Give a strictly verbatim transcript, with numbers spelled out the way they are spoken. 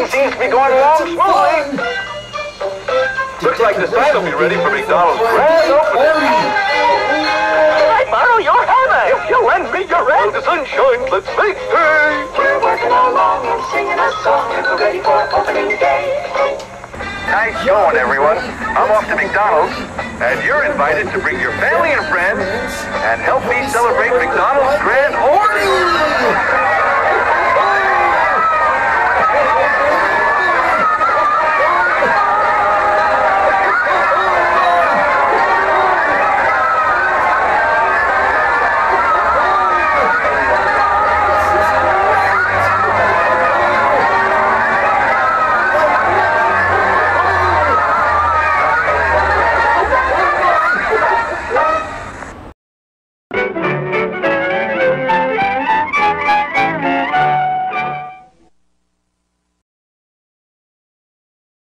Everything seems to be going along smoothly. Looks like the site will be ready for McDonald's grand opening. Hey, borrow your hammer. If you lend me your Well, end. the sun shines, let's make hay. We're working along and singing a song and we're ready for opening day. Nice going, everyone. I'm off to McDonald's, and you're invited to bring your family and friends and help me celebrate McDonald's grand